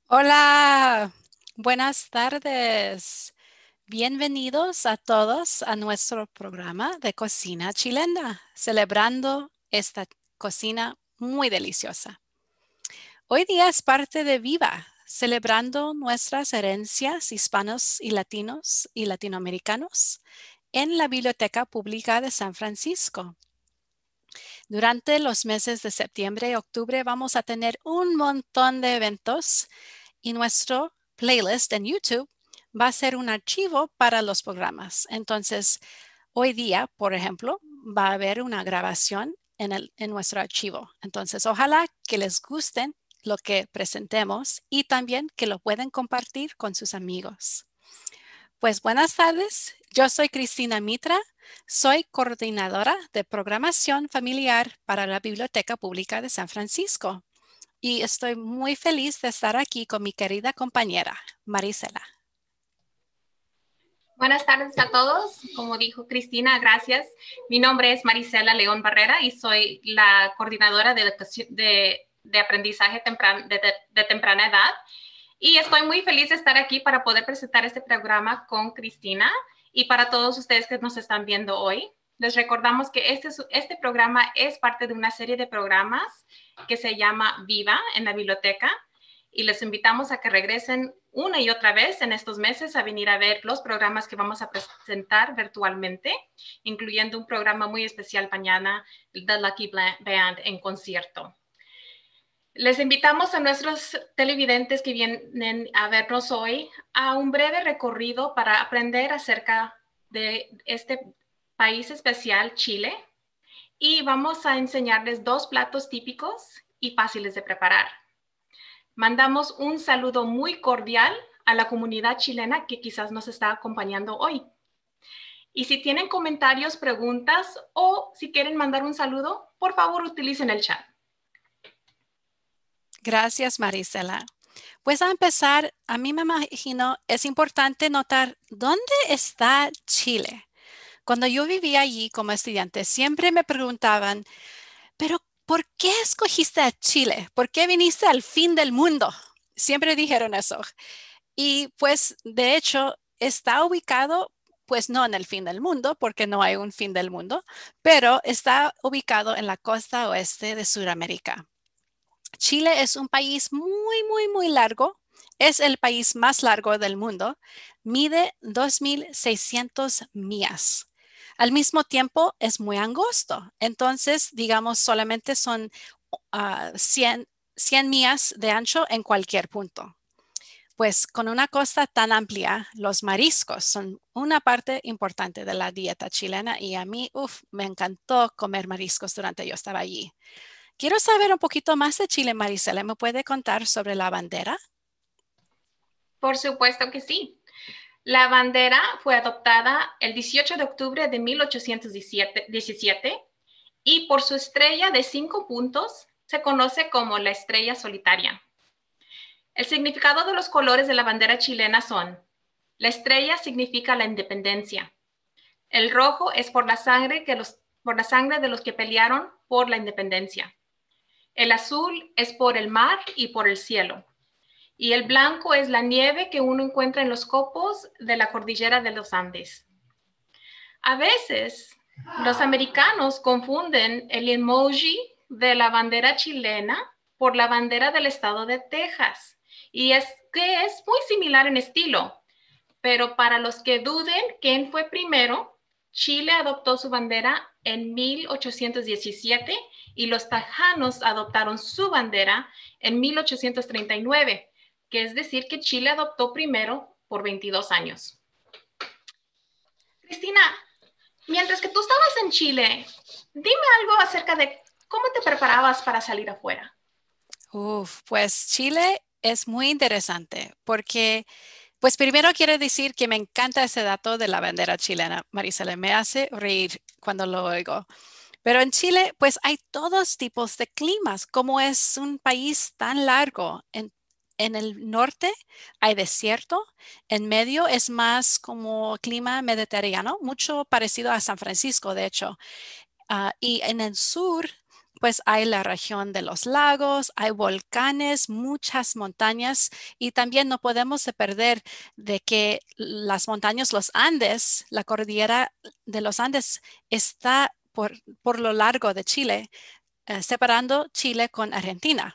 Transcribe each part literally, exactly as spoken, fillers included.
Hola, buenas tardes. Bienvenidos a todos a nuestro programa de cocina chilena, celebrando esta cocina muy deliciosa. Hoy día es parte de Viva, celebrando nuestras herencias hispanos y latinos y latinoamericanos en la Biblioteca Pública de San Francisco. Durante los meses de septiembre y octubre vamos a tener un montón de eventos y nuestro playlist en YouTube va a ser un archivo para los programas. Entonces, hoy día, por ejemplo, va a haber una grabación en, el, en nuestro archivo. Entonces, ojalá que les gusten lo que presentemos y también que lo pueden compartir con sus amigos. Pues buenas tardes, yo soy Cristina Mitra, soy coordinadora de programación familiar para la Biblioteca Pública de San Francisco y estoy muy feliz de estar aquí con mi querida compañera, Marisela. Buenas tardes a todos. Como dijo Cristina, gracias. Mi nombre es Marisela León Barrera y soy la coordinadora de, de, de aprendizaje tempran, de, de, de temprana edad. Y estoy muy feliz de estar aquí para poder presentar este programa con Cristina y para todos ustedes que nos están viendo hoy. Les recordamos que este, este programa es parte de una serie de programas que se llama Viva en la biblioteca y les invitamos a que regresen una y otra vez en estos meses a venir a ver los programas que vamos a presentar virtualmente, incluyendo un programa muy especial mañana, The Lucky Band en concierto. Les invitamos a nuestros televidentes que vienen a vernos hoy a un breve recorrido para aprender acerca de este país especial, Chile, y vamos a enseñarles dos platos típicos y fáciles de preparar. Mandamos un saludo muy cordial a la comunidad chilena que quizás nos está acompañando hoy. Y si tienen comentarios, preguntas o si quieren mandar un saludo, por favor utilicen el chat. Gracias, Marisela. Pues a empezar, a mí me imagino, es importante notar dónde está Chile. Cuando yo vivía allí como estudiante, siempre me preguntaban, pero ¿por qué escogiste a Chile? ¿Por qué viniste al fin del mundo? Siempre dijeron eso. Y pues de hecho está ubicado, pues no en el fin del mundo, porque no hay un fin del mundo, pero está ubicado en la costa oeste de Sudamérica. Chile es un país muy, muy, muy largo. Es el país más largo del mundo. Mide dos mil seiscientas millas. Al mismo tiempo es muy angosto. Entonces, digamos, solamente son uh, cien, cien millas de ancho en cualquier punto. Pues con una costa tan amplia, los mariscos son una parte importante de la dieta chilena y a mí, uf, me encantó comer mariscos durante yo estaba allí. Quiero saber un poquito más de Chile, Marisela. ¿Me puede contar sobre la bandera? Por supuesto que sí. La bandera fue adoptada el dieciocho de octubre de mil ochocientos diecisiete y por su estrella de cinco puntos se conoce como la estrella solitaria. El significado de los colores de la bandera chilena son: la estrella significa la independencia. El rojo es por la sangre, que los, por la sangre de los que pelearon por la independencia. El azul es por el mar y por el cielo. Y el blanco es la nieve que uno encuentra en los copos de la cordillera de los Andes. A veces, los americanos confunden el emoji de la bandera chilena por la bandera del estado de Texas. Y es que es muy similar en estilo, pero para los que duden quién fue primero, Chile adoptó su bandera en mil ochocientos diecisiete y los tejanos adoptaron su bandera en mil ochocientos treinta y nueve, que es decir que Chile adoptó primero por veintidós años. Cristina, mientras que tú estabas en Chile, dime algo acerca de cómo te preparabas para salir afuera. Uf, pues Chile es muy interesante porque, pues primero quiero decir que me encanta ese dato de la bandera chilena, Marisela, me hace reír cuando lo oigo. Pero en Chile, pues hay todos tipos de climas, como es un país tan largo. En, en el norte hay desierto, en medio es más como clima mediterráneo, mucho parecido a San Francisco, de hecho. Uh, y en el sur pues hay la región de los lagos, hay volcanes, muchas montañas y también no podemos perder de que las montañas, los Andes, la cordillera de los Andes está por, por lo largo de Chile, eh, separando Chile con Argentina.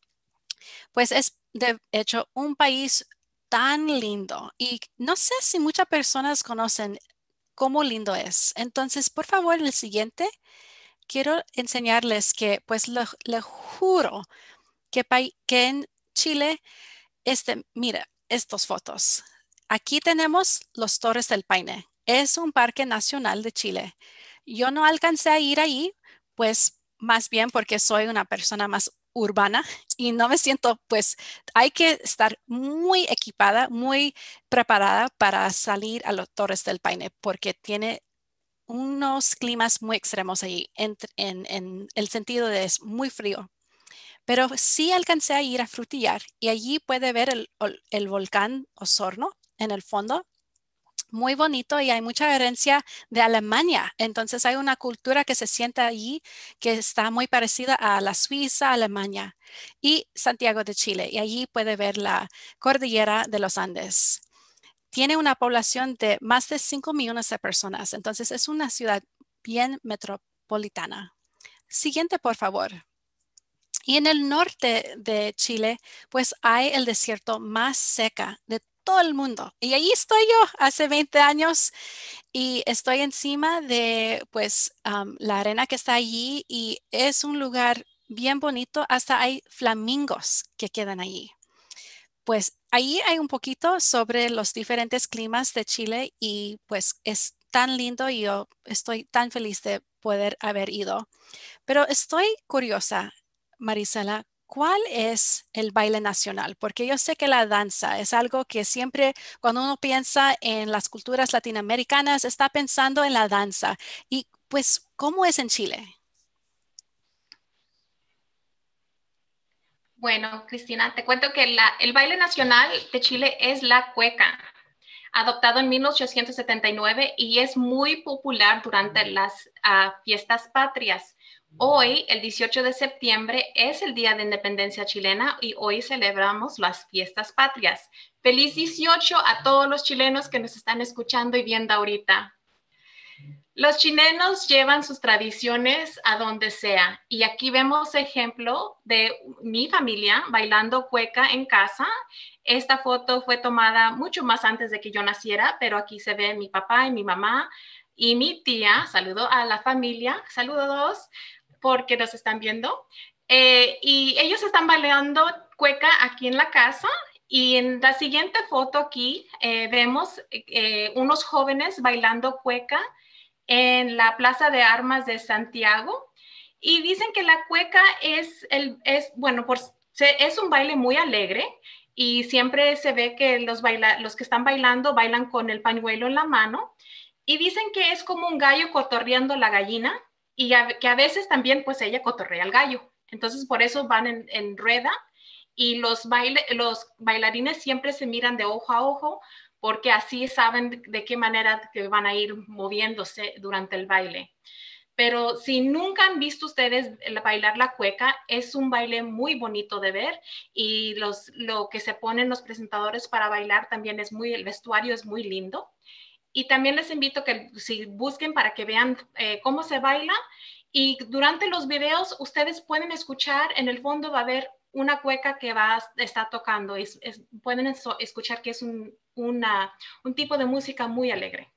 Pues es de hecho un país tan lindo y no sé si muchas personas conocen cómo lindo es. Entonces, por favor, el siguiente, quiero enseñarles que, pues, le, le juro que, que en Chile, este, mira, estas fotos. Aquí tenemos los Torres del Paine. Es un parque nacional de Chile. Yo no alcancé a ir ahí, pues más bien porque soy una persona más urbana y no me siento, pues hay que estar muy equipada, muy preparada para salir a los Torres del Paine porque tiene unos climas muy extremos ahí, en, en, en el sentido de es muy frío. Pero sí alcancé a ir a Frutillar y allí puede ver el, el volcán Osorno en el fondo. Muy bonito y hay mucha herencia de Alemania. Entonces hay una cultura que se siente allí que está muy parecida a la Suiza, Alemania y Santiago de Chile. Y allí puede ver la cordillera de los Andes. Tiene una población de más de cinco millones de personas. Entonces es una ciudad bien metropolitana. Siguiente, por favor. Y en el norte de Chile, pues hay el desierto más seca de todo el mundo. Y ahí estoy yo hace veinte años y estoy encima de pues um, la arena que está allí y es un lugar bien bonito. Hasta hay flamingos que quedan allí. Pues ahí hay un poquito sobre los diferentes climas de Chile y pues es tan lindo y yo estoy tan feliz de poder haber ido. Pero estoy curiosa, Marisela, ¿cuál es el baile nacional? Porque yo sé que la danza es algo que siempre cuando uno piensa en las culturas latinoamericanas está pensando en la danza. Y pues, ¿cómo es en Chile? Bueno, Cristina, te cuento que la, el baile nacional de Chile es la cueca, adoptado en mil ochocientos setenta y nueve y es muy popular durante las uh, fiestas patrias. Hoy, el dieciocho de septiembre, es el Día de Independencia chilena y hoy celebramos las fiestas patrias. Feliz dieciocho a todos los chilenos que nos están escuchando y viendo ahorita. Los chilenos llevan sus tradiciones a donde sea y aquí vemos ejemplo de mi familia bailando cueca en casa. Esta foto fue tomada mucho más antes de que yo naciera, pero aquí se ve mi papá y mi mamá y mi tía. Saludo a la familia, saludos porque nos están viendo. Eh, y ellos están bailando cueca aquí en la casa. Y en la siguiente foto aquí eh, vemos eh, unos jóvenes bailando cueca en la Plaza de Armas de Santiago y dicen que la cueca es, el, es bueno, por, es un baile muy alegre y siempre se ve que los, baila, los que están bailando bailan con el pañuelo en la mano y dicen que es como un gallo cotorreando la gallina y a, que a veces también pues ella cotorrea al gallo. Entonces por eso van en, en rueda y los, baile, los bailarines siempre se miran de ojo a ojo porque así saben de qué manera que van a ir moviéndose durante el baile. Pero si nunca han visto ustedes bailar la cueca, es un baile muy bonito de ver y los, lo que se ponen los presentadores para bailar también es muy, el vestuario es muy lindo. Y también les invito a que si busquen para que vean eh, cómo se baila y durante los videos ustedes pueden escuchar, en el fondo va a haber una cueca que va, está tocando. Es, es, pueden eso, escuchar que es un, una, un tipo de música muy alegre.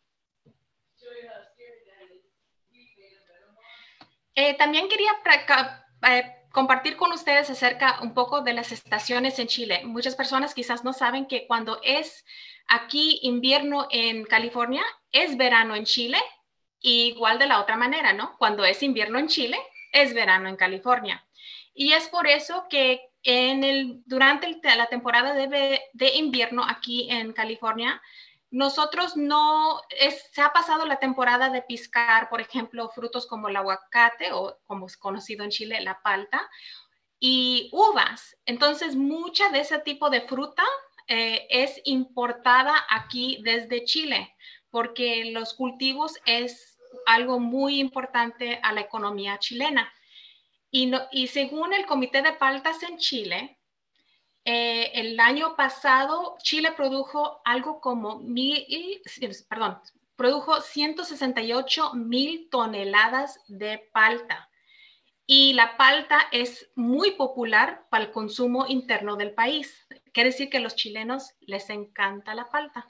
Eh, también quería eh, compartir con ustedes acerca un poco de las estaciones en Chile. Muchas personas quizás no saben que cuando es aquí invierno en California, es verano en Chile, y igual de la otra manera, ¿no? Cuando es invierno en Chile, es verano en California. Y es por eso que en el, durante el, la temporada de, de invierno aquí en California, nosotros no, es, se ha pasado la temporada de piscar, por ejemplo, frutos como el aguacate o como es conocido en Chile, la palta, y uvas. Entonces, mucha de ese tipo de fruta eh, es importada aquí desde Chile, porque los cultivos es algo muy importante a la economía chilena. Y, no, y según el Comité de Paltas en Chile, eh, el año pasado Chile produjo algo como mil, perdón, produjo ciento sesenta y ocho mil toneladas de palta. Y la palta es muy popular para el consumo interno del país. Quiere decir que a los chilenos les encanta la palta.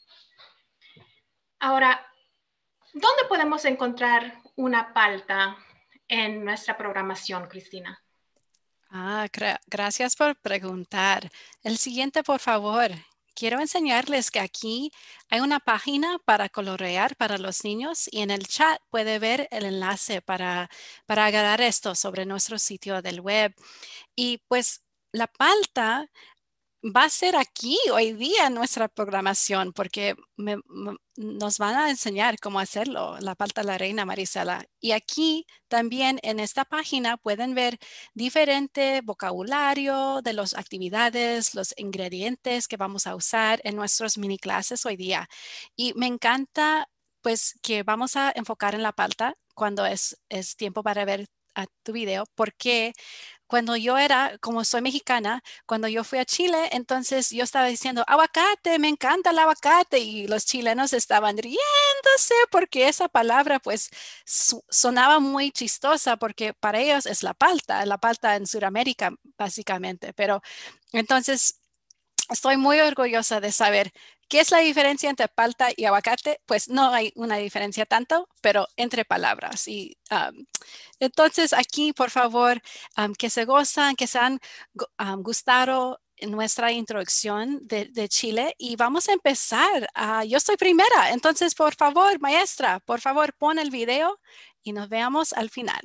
Ahora, ¿dónde podemos encontrar una palta en nuestra programación, Cristina? Ah, gra- gracias por preguntar. El siguiente, por favor. Quiero enseñarles que aquí hay una página para colorear para los niños y en el chat puede ver el enlace para, para agarrar esto sobre nuestro sitio del web. Y pues la palta va a ser aquí hoy día en nuestra programación porque me- me- nos van a enseñar cómo hacerlo, la palta a la reina Marisela. Y aquí también en esta página pueden ver diferente vocabulario de las actividades, los ingredientes que vamos a usar en nuestros mini clases hoy día. Y me encanta pues que vamos a enfocar en la palta cuando es, es tiempo para ver a tu video porque cuando yo era, como soy mexicana, cuando yo fui a Chile, entonces yo estaba diciendo, aguacate, me encanta el aguacate, y los chilenos estaban riéndose porque esa palabra pues su- sonaba muy chistosa porque para ellos es la palta, la palta en Sudamérica básicamente, pero entonces estoy muy orgullosa de saber qué es la diferencia entre palta y aguacate. Pues no hay una diferencia tanto, pero entre palabras. Y um, entonces aquí, por favor, um, que se gozan, que se han gu- um, gustado en nuestra introducción de, de Chile y vamos a empezar. Ah, yo soy primera, entonces por favor, maestra, por favor, pon el video y nos veamos al final.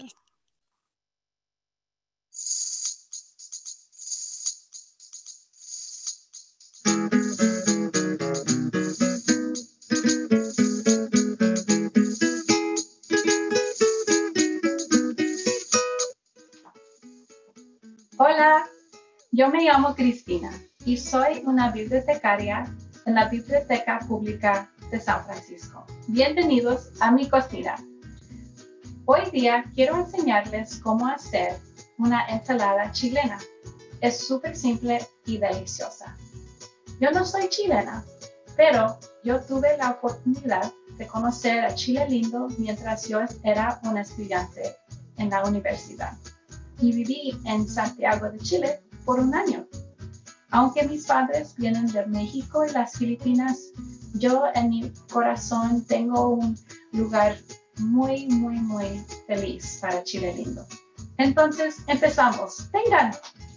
Hola, yo me llamo Cristina y soy una bibliotecaria en la Biblioteca Pública de San Francisco. Bienvenidos a mi cocina. Hoy día quiero enseñarles cómo hacer una ensalada chilena. Es súper simple y deliciosa. Yo no soy chilena, pero yo tuve la oportunidad de conocer a Chile lindo mientras yo era una estudiante en la universidad y viví en Santiago de Chile por un año. Aunque mis padres vienen de México y las Filipinas, yo en mi corazón tengo un lugar muy, muy, muy feliz para Chile lindo. Entonces, empezamos. ¡Vengan!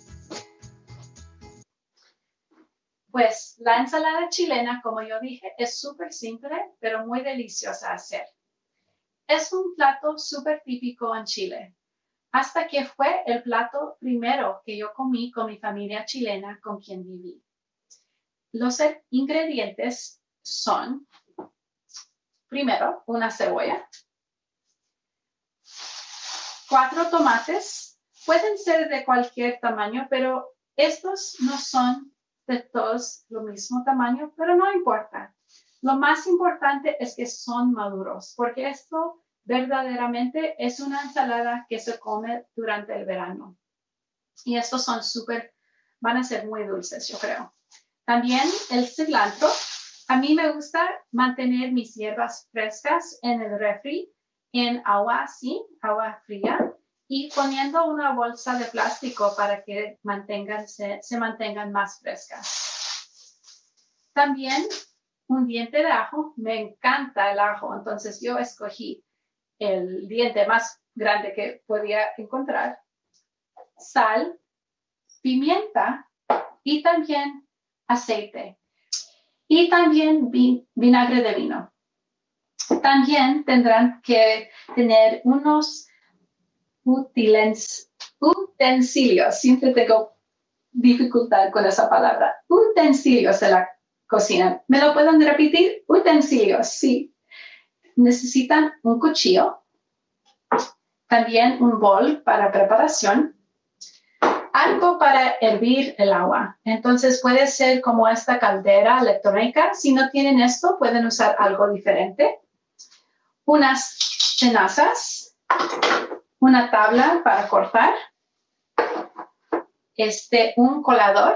Pues la ensalada chilena, como yo dije, es súper simple, pero muy deliciosa hacer. Es un plato súper típico en Chile, hasta que fue el plato primero que yo comí con mi familia chilena con quien viví. Los ingredientes son, primero, una cebolla, cuatro tomates, pueden ser de cualquier tamaño, pero estos no son de todos lo mismo tamaño, pero no importa. Lo más importante es que son maduros, porque esto verdaderamente es una ensalada que se come durante el verano. Y estos son súper, van a ser muy dulces, yo creo. También el cilantro. A mí me gusta mantener mis hierbas frescas en el refri, en agua así, agua fría, y poniendo una bolsa de plástico para que mantengan, se, se mantengan más frescas. También un diente de ajo. Me encanta el ajo, entonces yo escogí el diente más grande que podía encontrar. Sal, pimienta y también aceite. Y también vin vinagre de vino. También tendrán que tener unos utens utensilios. Siempre tengo dificultad con esa palabra. Utensilios de la cocina. ¿Me lo pueden repetir? Utensilios, sí. Necesitan un cuchillo. También un bol para preparación. Algo para hervir el agua. Entonces puede ser como esta caldera electrónica. Si no tienen esto, pueden usar algo diferente. Unas tenazas, una tabla para cortar, este, un colador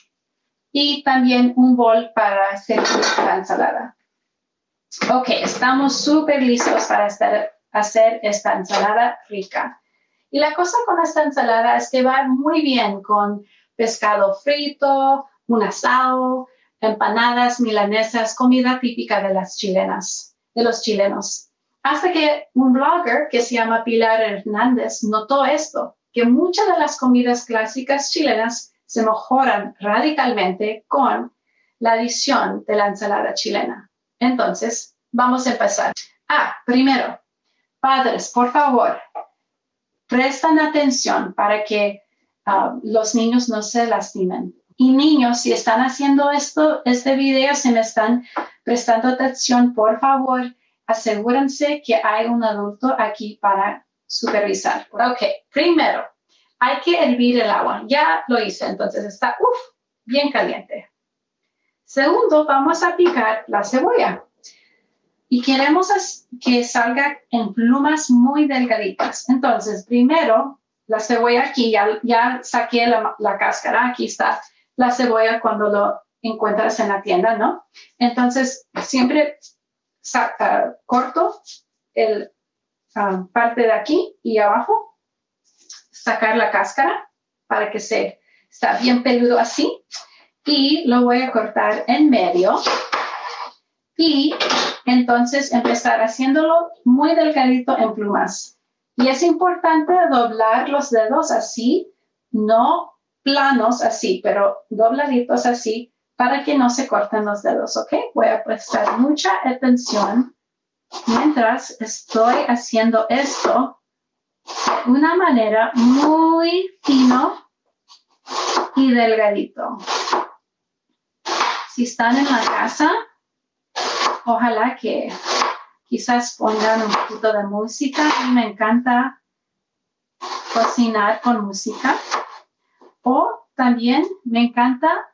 y también un bol para hacer la ensalada. Ok, estamos súper listos para estar, hacer esta ensalada rica. Y la cosa con esta ensalada es que va muy bien con pescado frito, un asado, empanadas, milanesas, comida típica de las chilenas, de los chilenos. Hasta que un blogger que se llama Pilar Hernández notó esto, que muchas de las comidas clásicas chilenas se mejoran radicalmente con la adición de la ensalada chilena. Entonces, vamos a empezar. Ah, primero, padres, por favor, prestan atención para que uh, los niños no se lastimen. Y niños, si están haciendo esto, este video, si me están prestando atención, por favor, asegúrense que hay un adulto aquí para supervisar. Ok, primero, hay que hervir el agua. Ya lo hice, entonces está uf, bien caliente. Segundo, vamos a picar la cebolla. Y queremos que salga en plumas muy delgaditas. Entonces, primero, la cebolla aquí, ya, ya saqué la, la cáscara. Aquí está la cebolla cuando lo encuentras en la tienda, ¿no? Entonces, siempre uh, corto el uh, parte de aquí y abajo, sacar la cáscara para que se está bien peludo así. Y lo voy a cortar en medio. Y entonces empezar haciéndolo muy delgadito en plumas. Y es importante doblar los dedos así, no planos así, pero dobladitos así para que no se corten los dedos, ¿ok? Voy a prestar mucha atención mientras estoy haciendo esto de una manera muy fino y delgadito. Si están en la casa, ojalá que quizás pongan un poquito de música. A mí me encanta cocinar con música. O también me encanta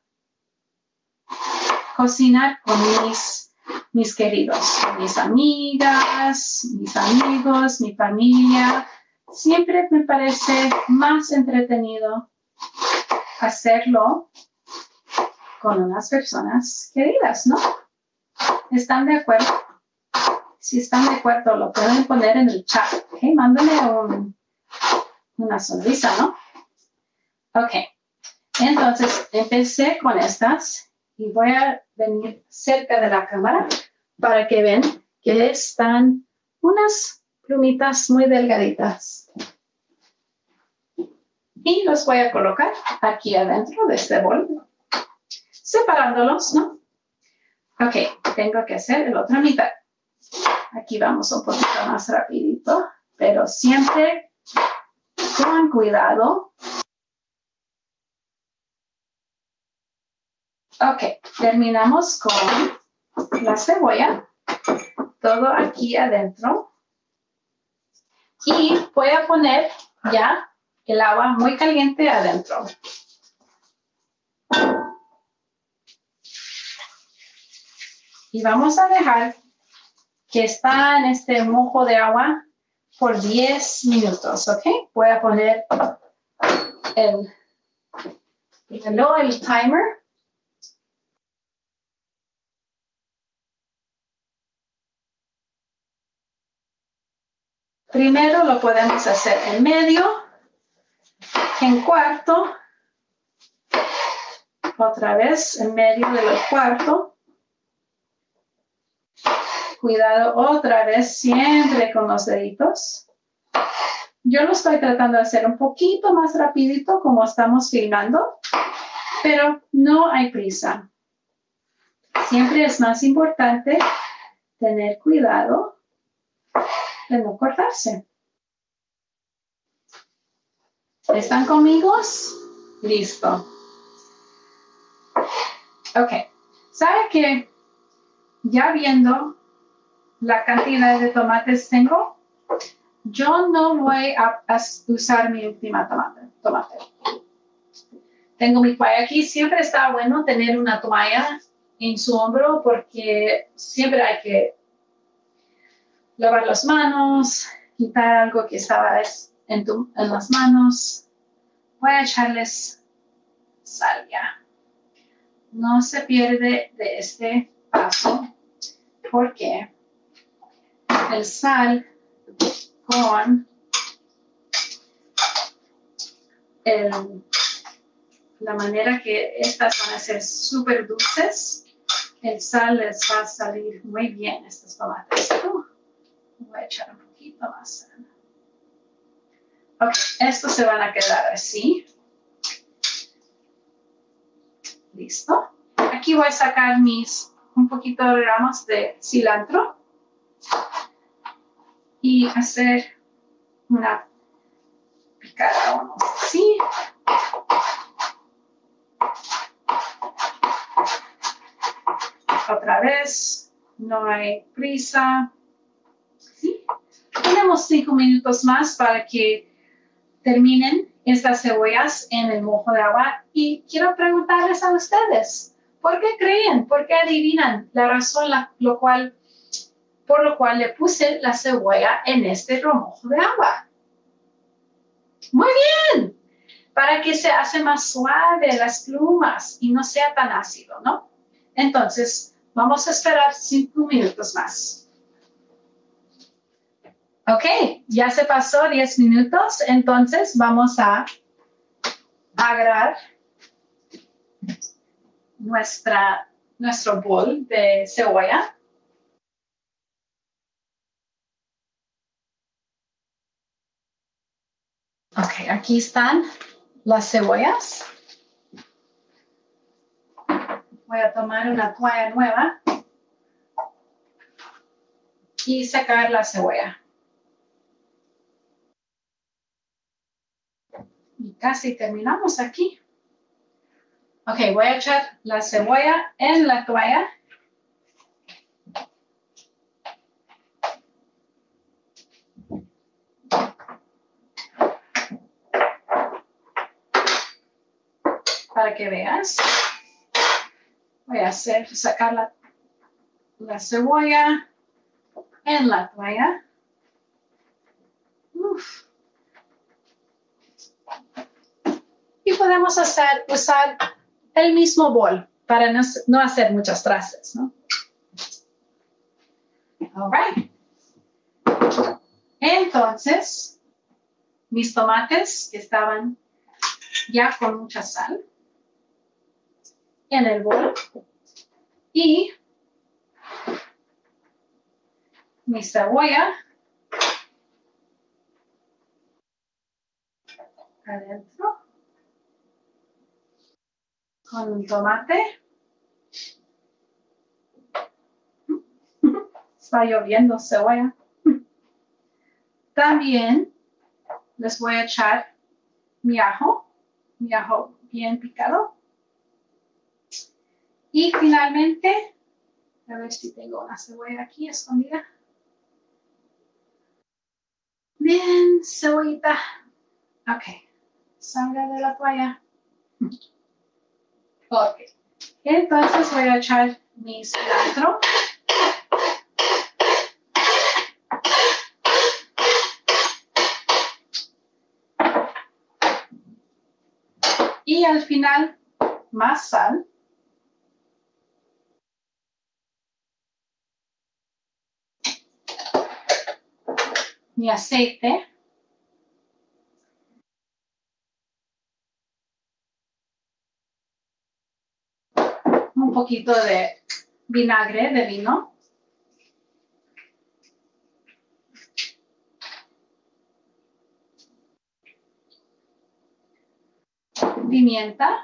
cocinar con mis, mis queridos, con mis amigas, mis amigos, mi familia. Siempre me parece más entretenido hacerlo con unas personas queridas, ¿no? ¿Están de acuerdo? Si están de acuerdo, lo pueden poner en el chat. ¿Ok? Mándame un, una sonrisa, ¿no? Ok. Entonces, empecé con estas y voy a venir cerca de la cámara para que vean que están unas plumitas muy delgaditas. Y los voy a colocar aquí adentro de este bol, separándolos, ¿no? Ok, tengo que hacer la otra mitad. Aquí vamos un poquito más rapidito, pero siempre con cuidado. Ok, terminamos con la cebolla, todo aquí adentro. Y voy a poner ya el agua muy caliente adentro. Y vamos a dejar que está en este mojo de agua por diez minutos, ¿ok? Voy a poner el, el, el timer. Primero lo podemos hacer en medio, en cuarto, otra vez en medio del cuarto. Cuidado otra vez, siempre con los deditos. Yo lo estoy tratando de hacer un poquito más rapidito como estamos filmando, pero no hay prisa. Siempre es más importante tener cuidado de no cortarse. ¿Están conmigo? Listo. Ok. ¿Sabe qué? Ya viendo la cantidad de tomates tengo, yo no voy a, a usar mi última tomate, tomate. Tengo mi toalla aquí. Siempre está bueno tener una toalla en su hombro porque siempre hay que lavar las manos, quitar algo que estaba en, tu, en las manos. Voy a echarles sal ya. No se pierde de este paso porque el sal con el, la manera que estas van a ser súper dulces, el sal les va a salir muy bien estos tomates. Uh, voy a echar un poquito más sal. Ok, estos se van a quedar así. Listo. Aquí voy a sacar mis un poquito de ramas de cilantro y hacer una picada, vamos así. Otra vez, no hay prisa. ¿Sí? Tenemos cinco minutos más para que terminen estas cebollas en el mojo de agua y quiero preguntarles a ustedes, ¿por qué creen? ¿Por qué adivinan la razón la, lo cual, por lo cual le puse la cebolla en este remojo de agua? Muy bien, para que se hace más suave las plumas y no sea tan ácido, ¿no? Entonces, vamos a esperar cinco minutos más. Ok, ya se pasó diez minutos, entonces vamos a agarrar nuestra, nuestro bol de cebolla. Ok, aquí están las cebollas. Voy a tomar una toalla nueva y sacar la cebolla. Y casi terminamos aquí. Ok, voy a echar la cebolla en la toalla. Para que veas. Voy a hacer, sacar la, la cebolla en la toalla. Uf. Y podemos hacer, usar el mismo bol para no, no hacer muchas trazas, ¿no? All right. Entonces, mis tomates que estaban ya con mucha sal en el bol y mi cebolla adentro con un tomate. Está lloviendo cebolla. También les voy a echar mi ajo, mi ajo bien picado. Y finalmente, a ver si tengo una cebolla aquí escondida. Bien, cebollita. Ok, salga de la toalla. Ok, entonces voy a echar mi cilantro. Y al final, más sal. Mi aceite. Un poquito de vinagre de vino. Pimienta.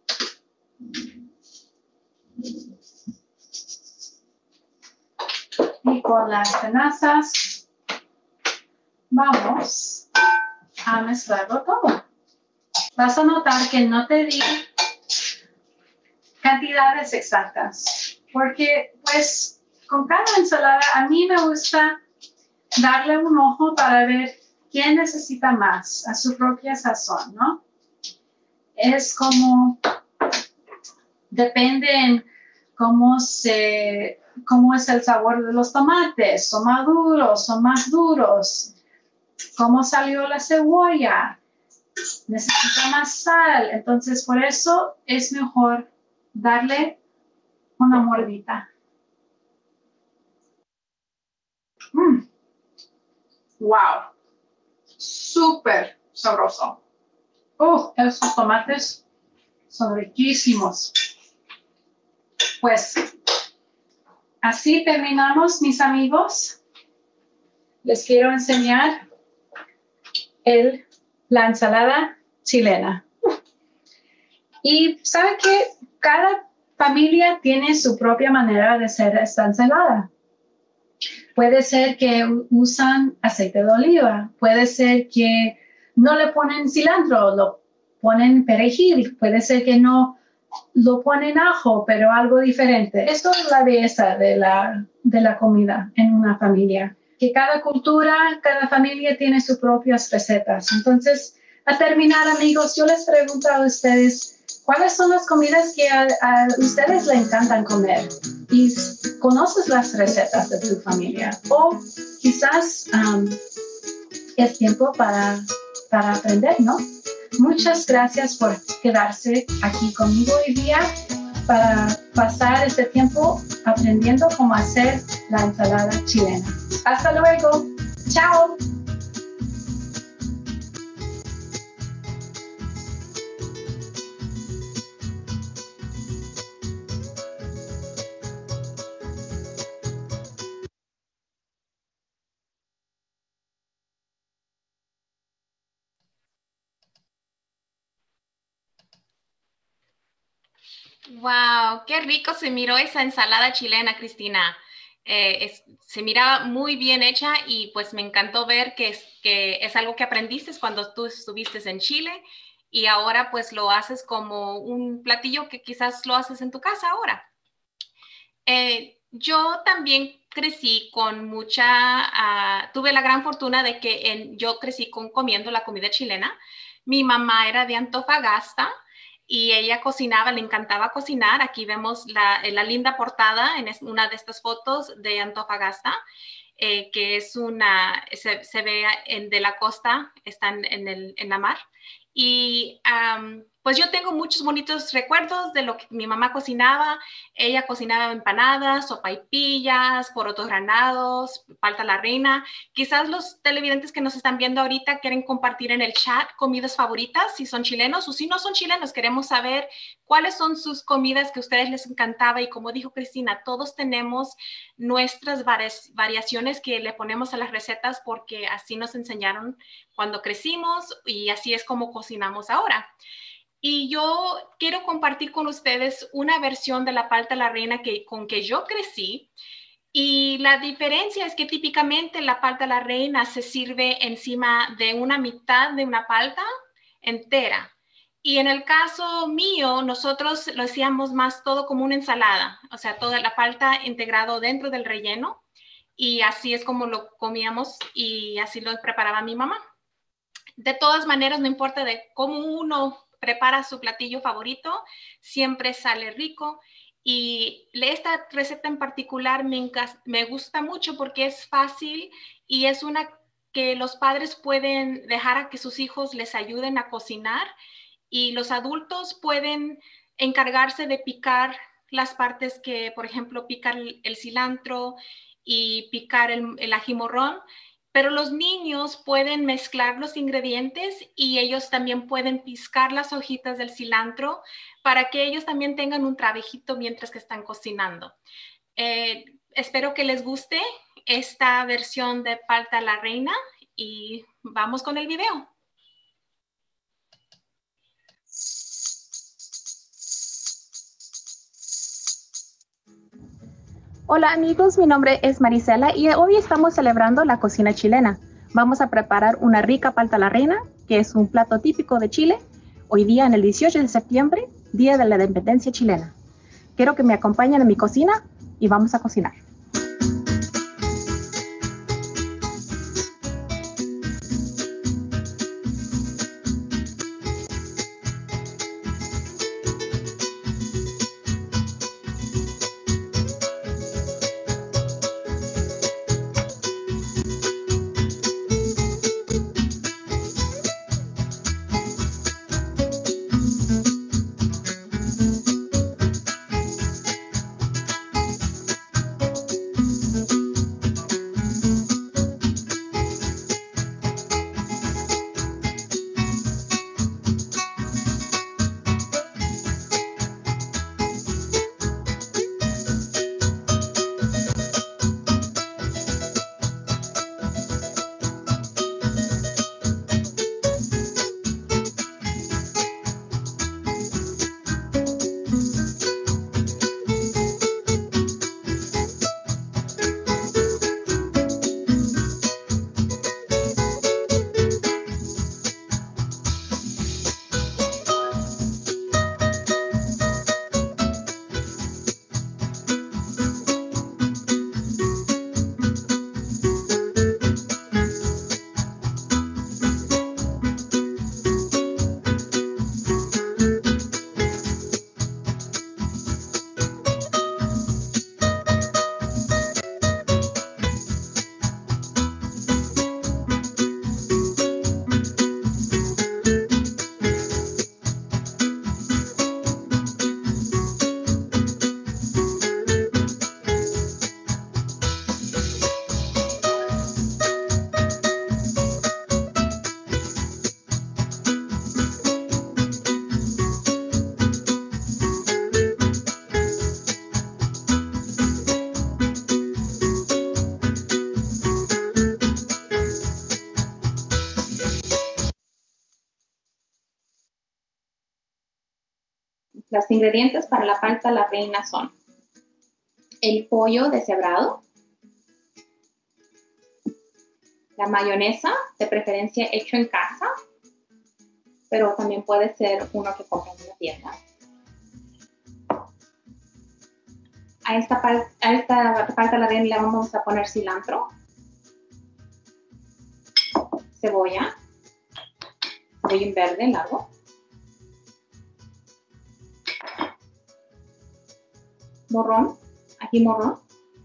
Y con las tenazas vamos a mezclarlo todo. Vas a notar que no te di cantidades exactas, porque pues con cada ensalada a mí me gusta darle un ojo para ver quién necesita más a su propia sazón, ¿no? Es como, depende en cómo se, cómo es el sabor de los tomates, son más duros, son más duros. ¿Cómo salió la cebolla? Necesita más sal. Entonces, por eso es mejor darle una mordida. Mm. ¡Wow! Súper sabroso. ¡Oh! Esos tomates son riquísimos. Pues, así terminamos, mis amigos. Les quiero enseñar el, la ensalada chilena. Y ¿saben qué? Cada familia tiene su propia manera de hacer esta ensalada. Puede ser que usan aceite de oliva. Puede ser que no le ponen cilantro, lo ponen perejil. Puede ser que no lo ponen ajo, pero algo diferente. Esto es la belleza de la, de la comida en una familia. Que cada cultura, cada familia tiene sus propias recetas. Entonces, a terminar, amigos, yo les pregunto a ustedes, ¿cuáles son las comidas que a, a ustedes les encantan comer? Y conoces las recetas de tu familia. O quizás um, es tiempo para, para aprender, ¿no? Muchas gracias por quedarse aquí conmigo hoy día para pasar este tiempo aprendiendo cómo hacer la ensalada chilena. Hasta luego. Chao. Wow, qué rico se miró esa ensalada chilena, Cristina. Eh, es, se miraba muy bien hecha y pues me encantó ver que es, que es algo que aprendiste cuando tú estuviste en Chile y ahora pues lo haces como un platillo que quizás lo haces en tu casa ahora. Eh, yo también crecí con mucha, uh, tuve la gran fortuna de que en, yo crecí con, comiendo la comida chilena. Mi mamá era de Antofagasta y ella cocinaba, le encantaba cocinar. Aquí vemos la, la linda portada en una de estas fotos de Antofagasta, eh, que es una, se, se ve en, de la costa, están en, el, en la mar. Y um, pues yo tengo muchos bonitos recuerdos de lo que mi mamá cocinaba. Ella cocinaba empanadas, sopaipillas, porotos granados, palta a la reina. Quizás los televidentes que nos están viendo ahorita quieren compartir en el chat comidas favoritas, si son chilenos o si no son chilenos. Queremos saber cuáles son sus comidas que a ustedes les encantaba. Y como dijo Cristina, todos tenemos nuestras variaciones que le ponemos a las recetas porque así nos enseñaron cuando crecimos y así es como cocinamos ahora. Y yo quiero compartir con ustedes una versión de la palta a la reina que, con que yo crecí. Y la diferencia es que típicamente la palta a la reina se sirve encima de una mitad de una palta entera. Y en el caso mío, nosotros lo hacíamos más todo como una ensalada. O sea, toda la palta integrado dentro del relleno. Y así es como lo comíamos y así lo preparaba mi mamá. De todas maneras, no importa de cómo uno prepara su platillo favorito, siempre sale rico. Y esta receta en particular me, me gusta mucho porque es fácil y es una que los padres pueden dejar a que sus hijos les ayuden a cocinar y los adultos pueden encargarse de picar las partes que, por ejemplo, picar el cilantro y picar el, el ají morrón. Pero los niños pueden mezclar los ingredientes y ellos también pueden piscar las hojitas del cilantro para que ellos también tengan un trabajito mientras que están cocinando. Eh, espero que les guste esta versión de palta a la reina y vamos con el video. Hola amigos, mi nombre es Marisela y hoy estamos celebrando la cocina chilena. Vamos a preparar una rica palta a la reina, que es un plato típico de Chile, hoy día en el dieciocho de septiembre, Día de la Independencia Chilena. Quiero que me acompañen a mi cocina y vamos a cocinar. los ingredientes para la palta a la reina son el pollo deshebrado, la mayonesa, de preferencia hecho en casa, pero también puede ser uno que compran en la tienda. A esta, a esta palta a la reina le vamos a poner cilantro, cebolla, cebolla en verde largo, morrón, ají morrón,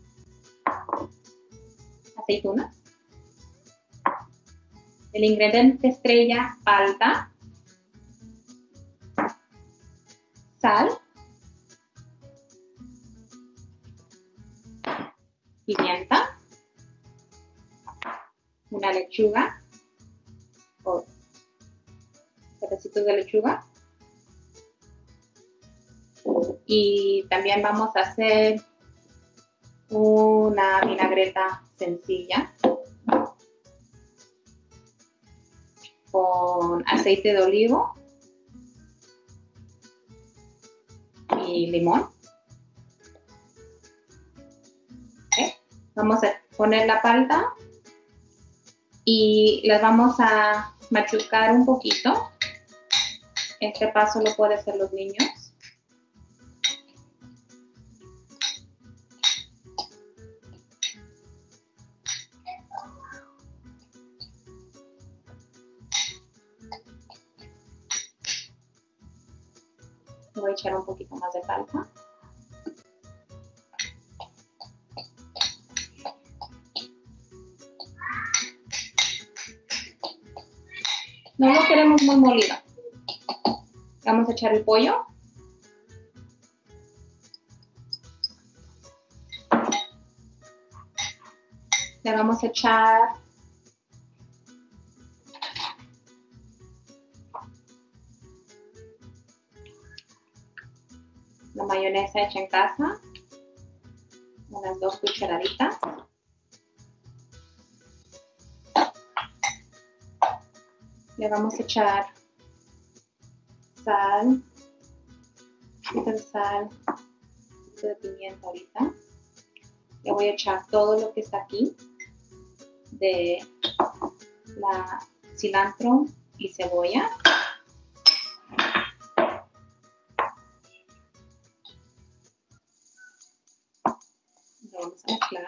aceituna, el ingrediente estrella, palta, sal, pimienta, una lechuga o pedacitos de lechuga, y también vamos a hacer una vinagreta sencilla con aceite de olivo y limón. ¿Okay? Vamos a poner la palta y las vamos a machucar un poquito. Este paso lo pueden hacer los niños. Voy a echar un poquito más de palta. No lo queremos muy molido. Vamos a echar el pollo. Le vamos a echar la mayonesa hecha en casa, unas dos cucharaditas. Le vamos a echar sal, un poquito de sal, un poquito de pimienta ahorita. Le voy a echar todo lo que está aquí de la cilantro y cebolla. Lo vamos a mezclar.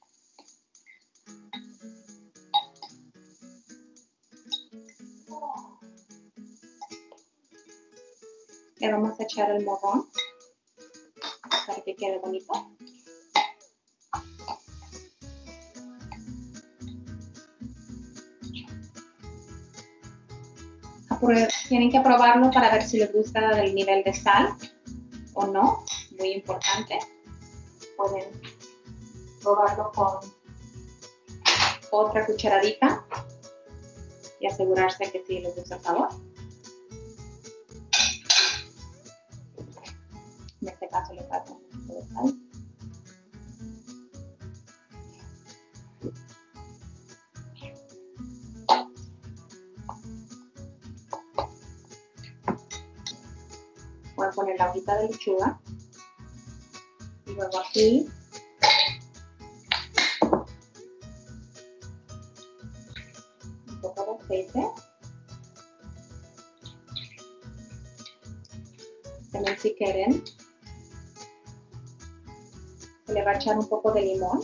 Le vamos a echar el morrón para que quede bonito. Tienen que probarlo para ver si les gusta el nivel de sal o no, muy importante. Pueden probarlo con otra cucharadita y asegurarse que sí les gusta el sabor. En este caso le falta un poquito de sal. Voy a poner la hojita de lechuga y luego aquí un poco de aceite. También, si quieren, se le va a echar un poco de limón.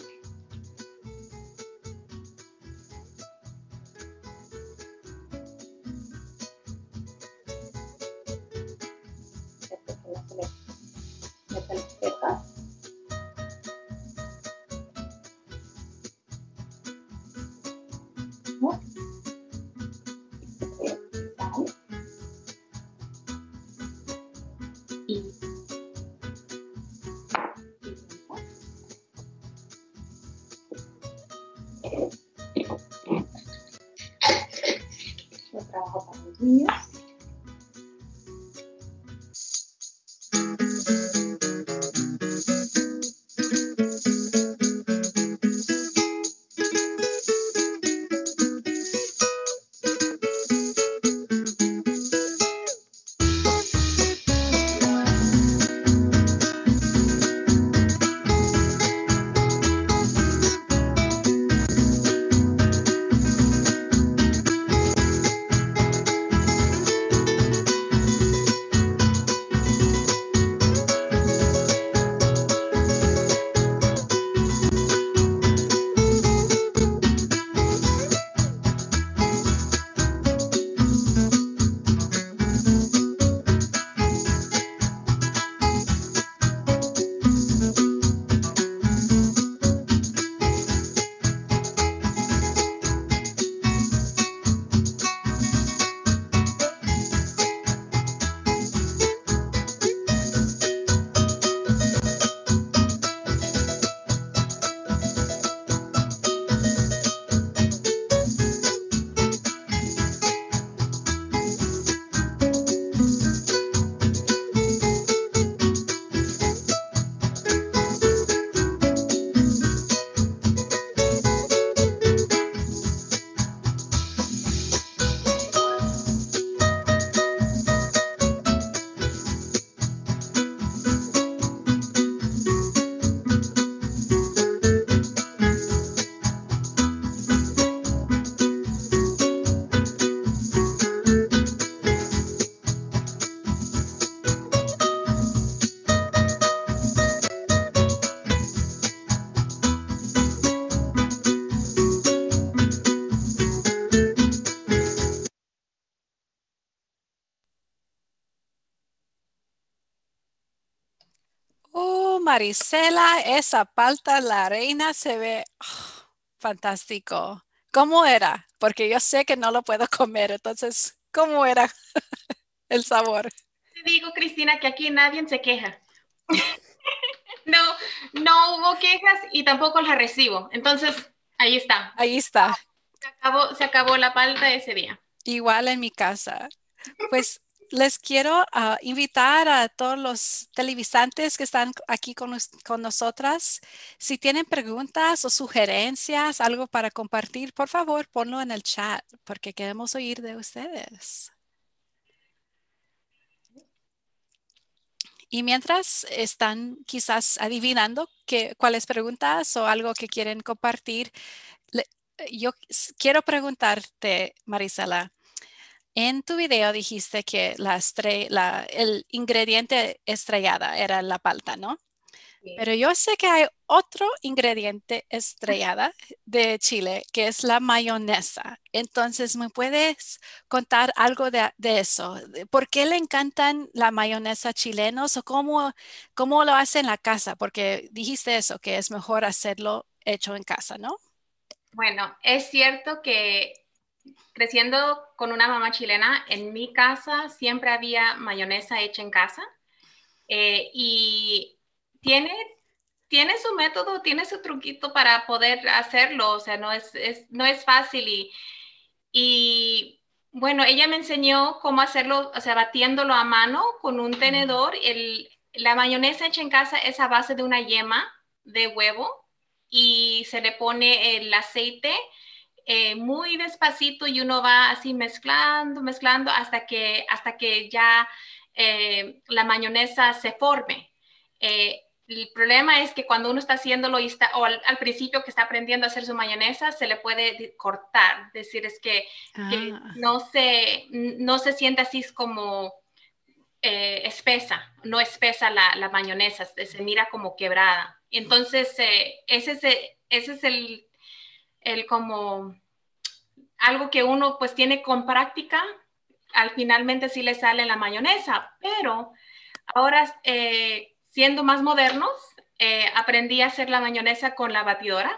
Yo trabajo para los niños. Marisela, esa palta la reina se ve oh, fantástico. ¿Cómo era? Porque yo sé que no lo puedo comer, entonces, ¿cómo era el sabor? Te digo, Cristina, que aquí nadie se queja. No, no hubo quejas y tampoco las recibo. Entonces, ahí está. Ahí está, Se acabó, se acabó la palta ese día. igual en mi casa. Pues les quiero ah, invitar a todos los televidentes que están aquí con, nos- con nosotras. Si tienen preguntas o sugerencias, algo para compartir, por favor, ponlo en el chat porque queremos oír de ustedes. Y mientras están quizás adivinando qué, cuáles preguntas o algo que quieren compartir, le- yo s- quiero preguntarte, Marisela. En tu video dijiste que la estre- la- el ingrediente estrellada era la palta, ¿no? Sí. Pero yo sé que hay otro ingrediente estrellada de Chile, que es la mayonesa. Entonces, ¿me puedes contar algo de, de eso? De ¿Por qué le encantan la mayonesa chilenos o cómo, cómo lo hacen en la casa? Porque dijiste eso, que es mejor hacerlo hecho en casa, ¿no? Bueno, es cierto que creciendo con una mamá chilena, en mi casa siempre había mayonesa hecha en casa eh, y tiene, tiene su método, tiene su truquito para poder hacerlo, o sea, no es, es no es fácil y, y, bueno, ella me enseñó cómo hacerlo, o sea, batiéndolo a mano con un tenedor. El, la mayonesa hecha en casa es a base de una yema de huevo y se le pone el aceite eh, muy despacito y uno va así mezclando, mezclando hasta que, hasta que ya eh, la mayonesa se forme. Eh, el problema es que cuando uno está haciéndolo y está, o al, al, principio que está aprendiendo a hacer su mayonesa, se le puede cortar. Es decir, es que, que Ah, no, se, no se siente así como eh, espesa, no espesa la, la mayonesa, se, se mira como quebrada. Entonces, eh, ese es, ese es el, el como algo que uno pues tiene con práctica, al finalmente sí le sale la mayonesa, pero ahora eh, siendo más modernos, eh, aprendí a hacer la mayonesa con la batidora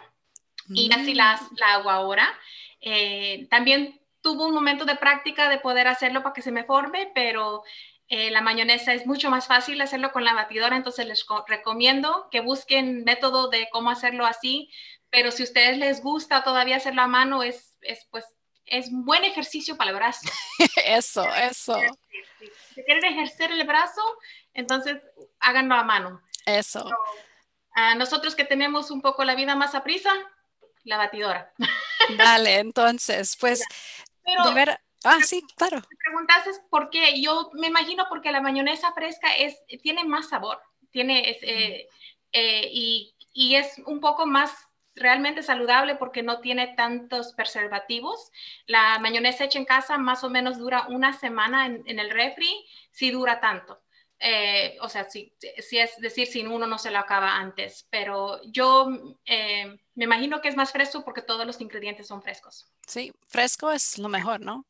y así la, mm, la hago ahora. Eh, también tuvo un momento de práctica de poder hacerlo para que se me forme, pero eh, la mayonesa es mucho más fácil hacerlo con la batidora, entonces les recomiendo que busquen método de cómo hacerlo así, pero si a ustedes les gusta todavía hacerlo a mano, es, es pues es un buen ejercicio para el brazo. eso, eso, Si quieren ejercer el brazo, entonces háganlo a mano. eso. A nosotros que tenemos un poco la vida más a prisa, la batidora. Dale, entonces, pues, Pero de ver, ah, sí, claro. me preguntaste por qué. Yo me imagino porque la mayonesa fresca es, tiene más sabor, tiene, es, eh, eh, y, y es un poco más realmente saludable porque no tiene tantos preservativos. La mayonesa hecha en casa más o menos dura una semana en, en el refri, si dura tanto. Eh, o sea, si, si es decir, si uno no se lo acaba antes, pero yo eh, me imagino que es más fresco porque todos los ingredientes son frescos. Sí, fresco es lo mejor, ¿no?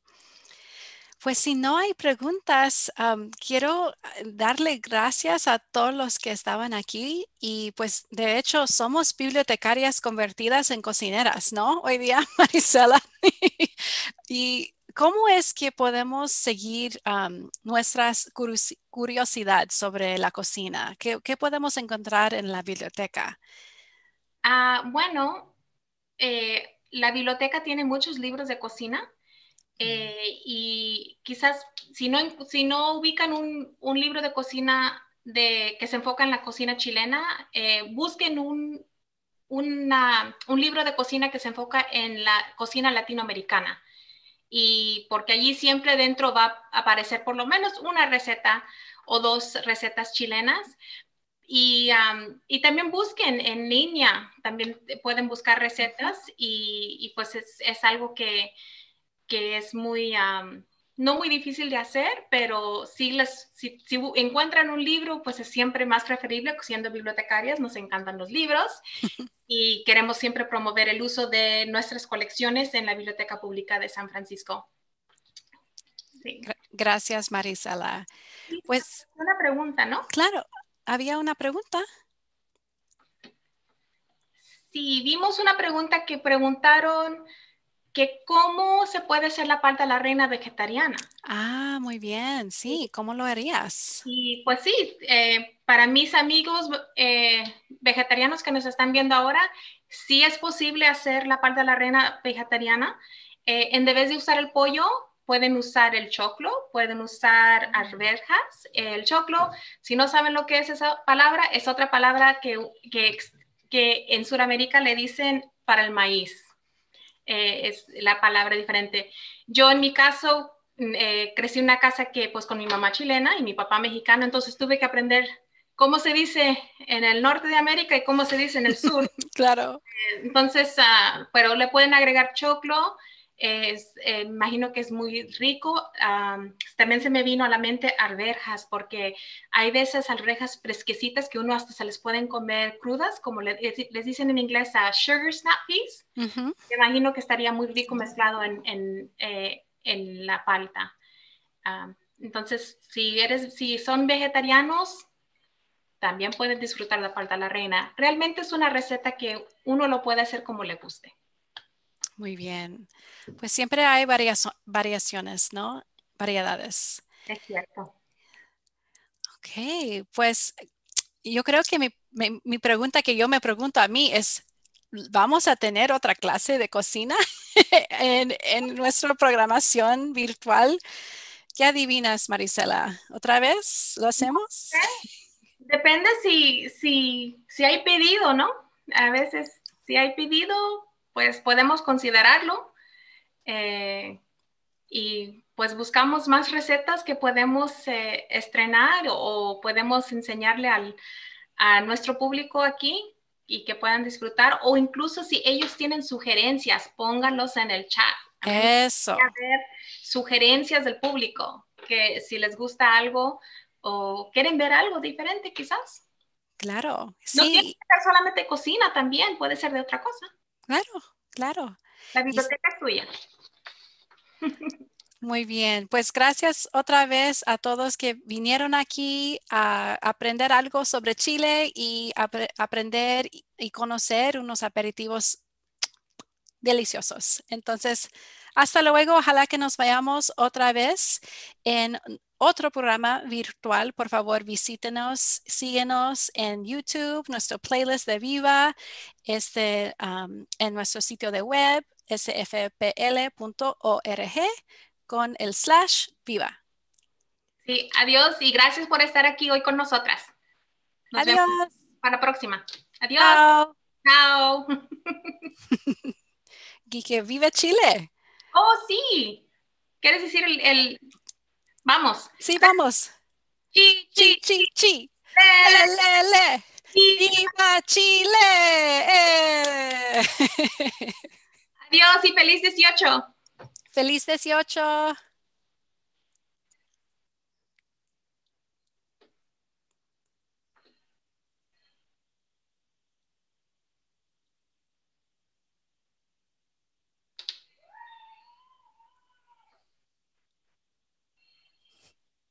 Pues si no hay preguntas, am, quiero eh, darle gracias a todos los que estaban aquí y pues de hecho somos bibliotecarias convertidas en cocineras, ¿no? Hoy día, Marisela. ¿Y cómo es que podemos seguir am, nuestras curiosi- curiosidad sobre la cocina? ¿Qué, qué podemos encontrar en la biblioteca? Ah, bueno, eh, la biblioteca tiene muchos libros de cocina eh, y quizás si no, si no ubican un, un libro de cocina de, que se enfoca en la cocina chilena, eh, busquen un, una, un libro de cocina que se enfoca en la cocina latinoamericana. Y porque allí siempre dentro va a aparecer por lo menos una receta o dos recetas chilenas. Y, um, y también busquen en línea, también pueden buscar recetas y, y pues es, es algo que, que es muy, um, no muy difícil de hacer, pero si, les, si, si encuentran un libro, pues es siempre más preferible, siendo bibliotecarias, nos encantan los libros y queremos siempre promover el uso de nuestras colecciones en la Biblioteca Pública de San Francisco. Sí. Gra- Gracias, Marisela. Pues Una pregunta, ¿no? claro, había una pregunta. Sí, vimos una pregunta que preguntaron que cómo se puede hacer la palta a la reina vegetariana. Ah, muy bien. Sí, ¿cómo lo harías? Y pues sí, eh, para mis amigos eh, vegetarianos que nos están viendo ahora, sí es posible hacer la palta a la reina vegetariana. Eh, en vez de usar el pollo, pueden usar el choclo, pueden usar arvejas. El choclo, si no saben lo que es esa palabra, es otra palabra que, que, que en Sudamérica le dicen para el maíz. Eh, es la palabra diferente. Yo en mi caso eh, crecí en una casa que pues con mi mamá chilena y mi papá mexicano, entonces tuve que aprender cómo se dice en el norte de América y cómo se dice en el sur. Claro. Entonces, uh, pero le pueden agregar choclo, es, eh, imagino que es muy rico. Um, también se me vino a la mente arvejas, porque hay de esas arvejas fresquecitas que uno hasta se les pueden comer crudas, como le, les dicen en inglés a uh, sugar snap peas. Uh-huh. Me imagino que estaría muy rico mezclado en, en, eh, en la palta. Uh, entonces, si, eres, si son vegetarianos, también pueden disfrutar la palta a la reina. Realmente es una receta que uno lo puede hacer como le guste. Muy bien. Pues siempre hay variazo- variaciones, ¿no? Variedades. Es cierto. Ok, pues yo creo que mi, mi, mi pregunta que yo me pregunto a mí es, ¿vamos a tener otra clase de cocina en, en nuestra programación virtual? ¿Qué adivinas, Marisela? ¿Otra vez lo hacemos? Depende si, si, si hay pedido, ¿no? A veces, si hay pedido, pues podemos considerarlo. Eh, y pues buscamos más recetas que podemos eh, estrenar o, o podemos enseñarle al, a nuestro público aquí y que puedan disfrutar, o incluso si ellos tienen sugerencias, pónganlos en el chat. A mí Eso. me gustaría ver sugerencias del público, que si les gusta algo o quieren ver algo diferente quizás. Claro, sí. No tiene que ser solamente cocina, también puede ser de otra cosa. Claro, claro. La biblioteca y... es tuya. Muy bien, pues gracias otra vez a todos que vinieron aquí a aprender algo sobre Chile y ap aprender y conocer unos aperitivos deliciosos. Entonces, hasta luego. Ojalá que nos vayamos otra vez en otro programa virtual. Por favor, visítenos, síguenos en YouTube, nuestro playlist de Viva, este, um, en nuestro sitio de web, s f p l punto org. Con el slash viva. Sí, adiós y gracias por estar aquí hoy con nosotras. Nos Adiós. vemos para la próxima. Adiós. Chao. Chao. Quique, vive Chile. Oh, sí. ¿Quieres decir el, el... Vamos? Sí, vamos. Chi, chi, chi, chi, chi. Le, le, le, le. ¡Viva Chile! Eh. Adiós y feliz dieciocho. Feliz dieciocho.